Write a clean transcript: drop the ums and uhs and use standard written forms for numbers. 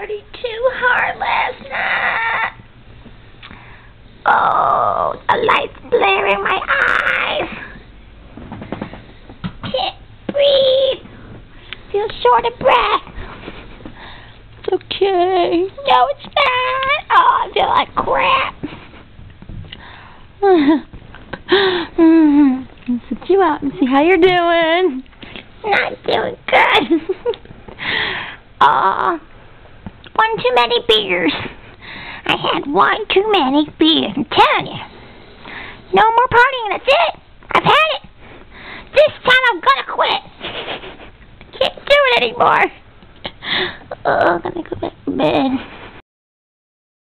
partied too hard last night. Oh, the light's blaring in my eyes. Can't breathe. Feel short of breath. It's okay. No, it's not. Oh, I feel like crap. I'll sit you out and see how you're doing. Not doing good. One too many beers. I had one too many beers, I'm telling you. No more partying, that's it. I've had it. This time I'm gonna quit. Can't do it anymore. Oh, I'm gonna go back to bed.